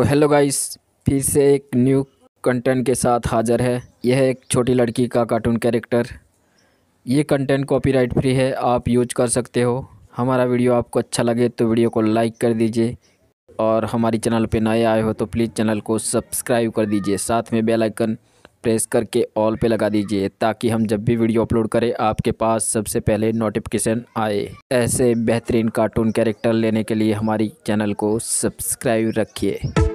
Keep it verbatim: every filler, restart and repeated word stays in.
Hello guys, फिर से एक न्यू कंटेंट के साथ हाज़िर है। यह एक छोटी लड़की का कार्टून कैरेक्टर। ये कंटेंट कॉपीराइट फ्री है, आप यूज कर सकते हो। हमारा वीडियो आपको अच्छा लगे तो वीडियो को लाइक कर दीजिए और हमारी चैनल पे नए आए हो तो प्लीज़ चैनल को सब्सक्राइब कर दीजिए। साथ में बेल आइकन प्रेस करके ऑल पे लगा दीजिए ताकि हम जब भी वीडियो अपलोड करें आपके पास सबसे पहले नोटिफिकेशन आए। ऐसे बेहतरीन कार्टून कैरेक्टर लेने के लिए हमारी चैनल को सब्सक्राइब रखिए।